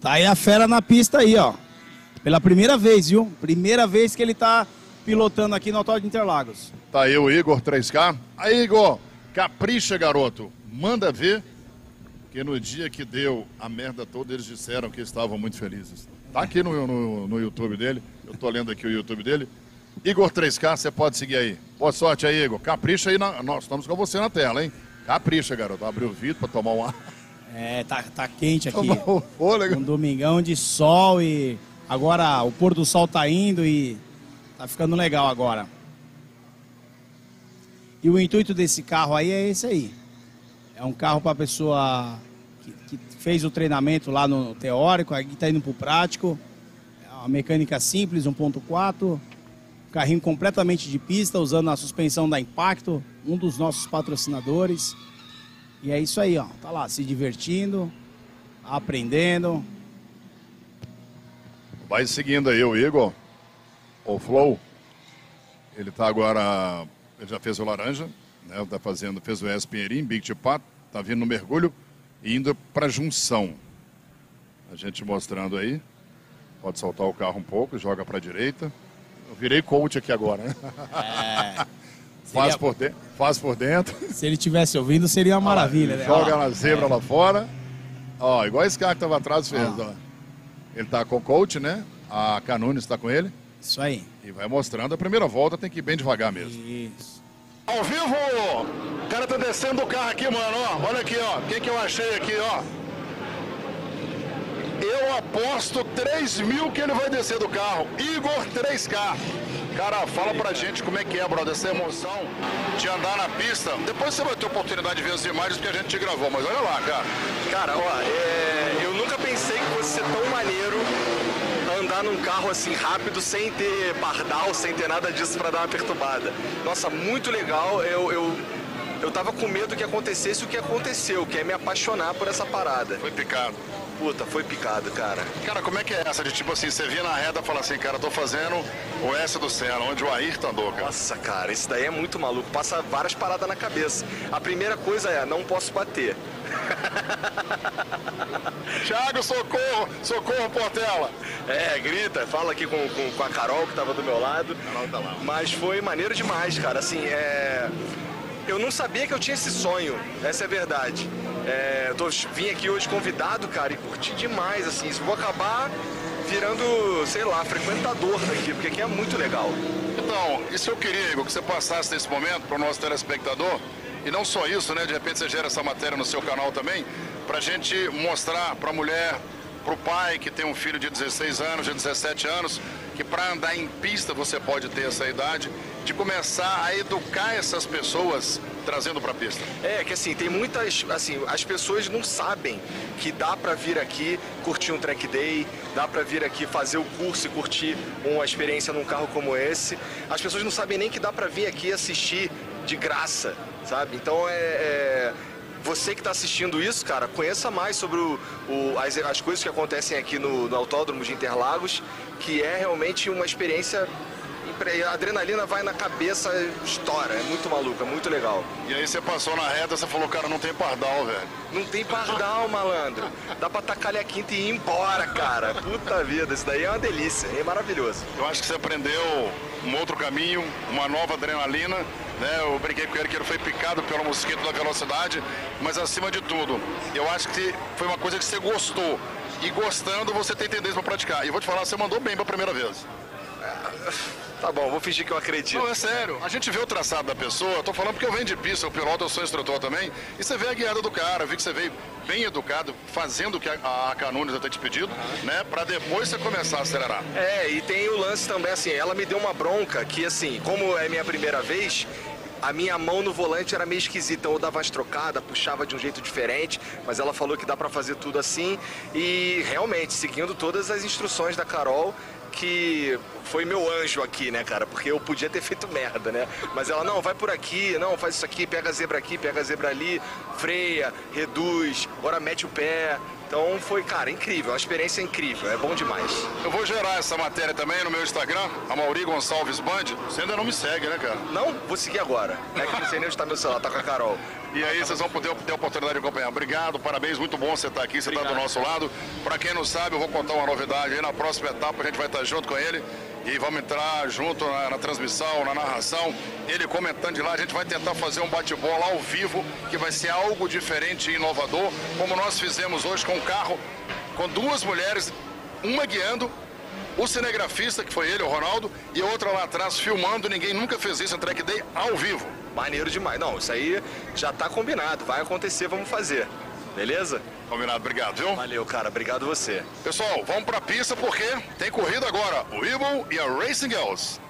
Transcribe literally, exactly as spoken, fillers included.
Tá aí a fera na pista aí, ó. Pela primeira vez, viu? Primeira vez que ele tá pilotando aqui no Autódromo de Interlagos. Tá aí o Igor três K. Aí, Igor, capricha, garoto. Manda ver que no dia que deu a merda toda, eles disseram que estavam muito felizes. Tá aqui no, no, no YouTube dele. Eu tô lendo aqui o YouTube dele. Igor três K, você pode seguir aí. Boa sorte aí, Igor. Capricha aí. Na... Nós estamos com você na tela, hein? Capricha, garoto. Abriu o vidro pra tomar um ar. É, tá, tá quente aqui. Tomar um fôlego. Um domingão de sol e agora o pôr do sol tá indo e tá ficando legal agora. E o intuito desse carro aí é esse aí. É um carro para pessoa que, que fez o treinamento lá no teórico, aqui tá indo pro prático. É uma mecânica simples, um ponto quatro. Carrinho completamente de pista, usando a suspensão da Impacto, um dos nossos patrocinadores. E é isso aí, ó. Tá lá, se divertindo, aprendendo. Vai seguindo aí o Igor. O Flow. Ele tá agora... Ele já fez o laranja, né? Tá fazendo, fez o S Pinheirinho, Big Tipat. Tá vindo no mergulho e indo pra junção. A gente mostrando aí. Pode soltar o carro um pouco, joga pra direita. Eu virei coach aqui agora, né? É... Faz, seria... por de... Faz por dentro. Se ele tivesse ouvindo, seria uma maravilha, ah, né? Joga ó, na zebra é. lá fora. Ó, igual esse cara que tava atrás fez, ó. ó. Ele tá com o coach, né? A Canunes está com ele. Isso aí. E vai mostrando. A primeira volta tem que ir bem devagar mesmo. Isso. Ao vivo! O cara tá descendo o carro aqui, mano, ó. Olha aqui, ó. O que que eu achei aqui, ó. Eu aposto três mil que ele vai descer do carro. Igor três K. Cara, fala pra gente como é que é, brother, essa emoção de andar na pista. Depois você vai ter oportunidade de ver as imagens que a gente te gravou, mas olha lá, cara. Cara, ó, é... eu nunca pensei que fosse ser tão maneiro andar num carro assim rápido, sem ter pardal, sem ter nada disso pra dar uma perturbada. Nossa, muito legal. Eu, eu, eu tava com medo que acontecesse o que aconteceu, que é me apaixonar por essa parada. Foi picado. Puta, foi picado, cara. Cara, como é que é essa de tipo assim, você via na reta e fala assim, cara, tô fazendo o S do Senna, onde o Ayrton andou, cara. Nossa, cara, isso daí é muito maluco. Passa várias paradas na cabeça. A primeira coisa é, não posso bater. Thiago, socorro, socorro, Portela. É, grita, fala aqui com, com, com a Carol, que tava do meu lado. Carol tá lá. Mas foi maneiro demais, cara. Assim, é... eu não sabia que eu tinha esse sonho, essa é a verdade. É, eu tô, vim aqui hoje convidado, cara, e curti demais, assim. Vou acabar virando, sei lá, frequentador daqui, porque aqui é muito legal. Então, isso eu queria, Igor, que você passasse nesse momento para o nosso telespectador. E não só isso, né? De repente você gera essa matéria no seu canal também, pra gente mostrar pra mulher, pro pai que tem um filho de dezesseis anos, de dezessete anos, que para andar em pista você pode ter essa idade, de começar a educar essas pessoas trazendo para a pista. É, que assim, tem muitas, assim, as pessoas não sabem que dá para vir aqui curtir um track day, dá para vir aqui fazer o curso e curtir uma experiência num carro como esse. As pessoas não sabem nem que dá para vir aqui assistir de graça, sabe? Então é... é... você que está assistindo isso, cara, conheça mais sobre o, o, as, as coisas que acontecem aqui no, no Autódromo de Interlagos, que é realmente uma experiência, a adrenalina vai na cabeça, estoura, é muito maluco, é muito legal. E aí você passou na reta, você falou, cara, não tem pardal, velho. Não tem pardal, malandro. Dá pra tacar a quinta e ir embora, cara. Puta vida, isso daí é uma delícia, é maravilhoso. Eu acho que você aprendeu um outro caminho, uma nova adrenalina. Né, eu brinquei com ele que ele foi picado pelo mosquito da velocidade, mas acima de tudo, eu acho que foi uma coisa que você gostou. E gostando, você tem tendência para praticar. E eu vou te falar, você mandou bem para a primeira vez. Tá bom, vou fingir que eu acredito. Não, é sério. A gente vê o traçado da pessoa, eu tô falando porque eu venho de pista, eu piloto, eu sou instrutor também, e você vê a guiada do cara, eu vi que você veio bem educado, fazendo o que a, a Canunes até te pedido, né, pra depois você começar a acelerar. É, e tem o lance também, assim, ela me deu uma bronca que, assim, como é minha primeira vez, a minha mão no volante era meio esquisita, então eu dava umas trocadas, puxava de um jeito diferente, mas ela falou que dá pra fazer tudo assim, e realmente, seguindo todas as instruções da Carol, que foi meu anjo aqui, né, cara? Porque eu podia ter feito merda, né? Mas ela, não, vai por aqui, não, faz isso aqui, pega a zebra aqui, pega a zebra ali, freia, reduz, agora mete o pé. Então foi, cara, incrível, uma experiência incrível, é bom demais. Eu vou gerar essa matéria também no meu Instagram, a Mauri Gonçalves Band. Você ainda não me segue, né, cara? Não, vou seguir agora. É que eu não sei nem onde tá meu celular, tá com a Carol. E aí vocês vão poder ter a oportunidade de acompanhar. Obrigado, parabéns, muito bom você estar aqui, você está do nosso lado. Para quem não sabe, eu vou contar uma novidade aí. Na próxima etapa a gente vai estar junto com ele e vamos entrar junto na, na transmissão, na narração. Ele comentando de lá, a gente vai tentar fazer um bate-bola ao vivo, que vai ser algo diferente e inovador, como nós fizemos hoje com um carro, com duas mulheres, uma guiando, o cinegrafista, que foi ele, o Ronaldo, e outra lá atrás filmando. Ninguém nunca fez isso em Track Day ao vivo. Maneiro demais. Não, isso aí já tá combinado. Vai acontecer, vamos fazer. Beleza? Combinado, obrigado, viu? Valeu, cara. Obrigado você. Pessoal, vamos pra pista porque tem corrida agora. O Evil e a Racing Girls.